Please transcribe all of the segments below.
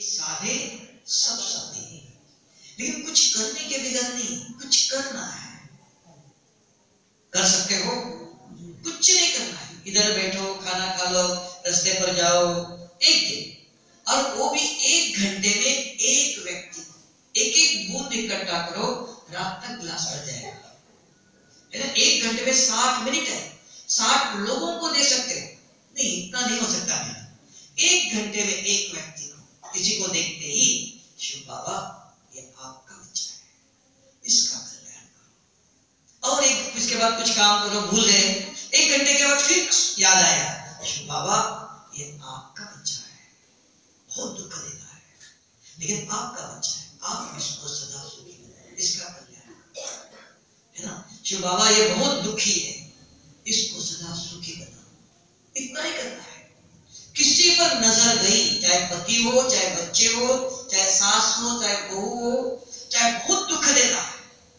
साधे सब साधे, लेकिन कुछ करने के बगैर नहीं, कुछ करना है। कर सकते हो? कुछ नहीं करना है, इधर बैठो, खाना खा लो, रास्ते पर जाओ, एक दिन, और वो भी 1 घंटे में एक व्यक्ति एक एक बूंद इकट्ठा करो, रात तक गिलास भर जाएगा, है ना। 1 घंटे में 60 मिनट है, 60 लोगों को दे सकते हो? नहीं, इतना नहीं हो सकता है। 1 घंटे में एक व्यक्ति को, किसी को देखते ही शिव बाबा ये आपका बच्चा है, इसका कल्याण करो। और एक इसके बाद कुछ काम करो, भूल गए, 1 घंटे के बाद फिर याद आया, शिव बाबा ये आपका बच्चा है, बहुत दुख देता है, लेकिन आपका बच्चा है, आप इसको सदा सुखी बनाए, इसका कल्याण करो, है ना। शिव बाबा ये बहुत दुखी है, इसको सदा सुखी बनाओ, इतना ही करना है। किसी पर नजर गई, चाहे पति हो, चाहे बच्चे हो, चाहे सास हो, चाहे बहू हो, चाहे बहुत दुख देता है,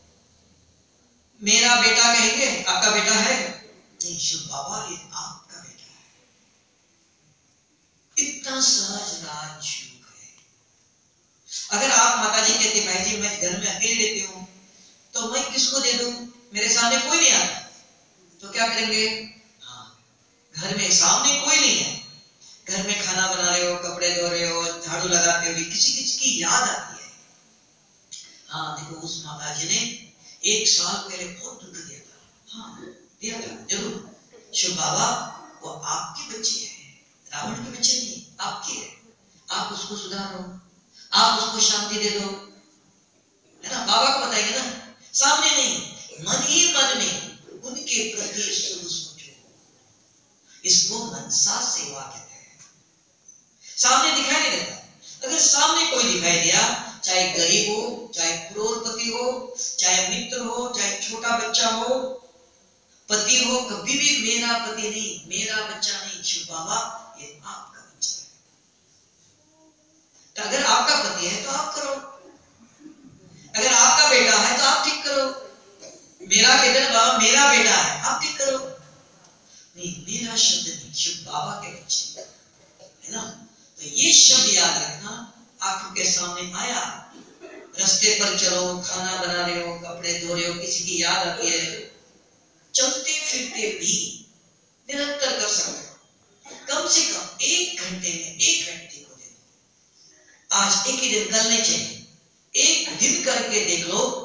मेरा बेटा कहेंगे, आपका बेटा है नहीं, शिव बाबा ये आपका बेटा है, इतना सहज राज योग है। अगर आप माता जी कहते भाई जी मैं घर में अकेले रहती हूँ, तो मैं किसको दे दूं, मेरे सामने कोई नहीं आता, तो क्या करेंगे? हाँ, घर में सामने कोई नहीं है, घर में खाना बना रहे हो, कपड़े धो रहे हो, झाड़ू लगाते हो, किसी किसी की याद आती है, हाँ देखो उस माता जी ने 1 साल पहले बहुत दुख दिया था, हाँ दिया था जरूर, शिव बाबा वो आपके बच्चे हैं, रावण के बच्चे नहीं, आपके हैं, आप उसको सुधारो, आप उसको शांति दे दो, है ना। बाबा को बताएंगे ना, सामने नहीं, मन ही मन में उनके प्रति शुभ सोचो, इसको मनसा सेवा कहते हैं। सामने दिखाई नहीं देता, अगर सामने कोई दिखाई दिया, चाहे गरीब हो, चाहे करोड़पति हो, चाहे मित्र हो, चाहे छोटा बच्चा हो, पति हो, कभी भी मेरा पति नहीं, मेरा बच्चा नहीं, शिव बाबा ये आपका बच्चा है। तो अगर आपका पति है तो आप करो, अगर आपका बेटा है तो आप ठीक करो, मेरा कहते हैं बाबा मेरा बेटा है, आप ठीक करो, नहीं मेरा शब्द नहीं, शिव बाबा के बच्चे, है ना। तो ये शब्द याद रखना, आंखों के सामने आया, रास्ते पर चलो, खाना बना रहे हो, कपड़े धो रहे हो, किसी की याद आती है, चलते फिरते भी निरंतर कर सकते हो, कम से कम 1 घंटे में एक व्यक्ति को दे दो। आज एक ही दिन, कल नहीं चाहिए, एक दिन करके देख लो,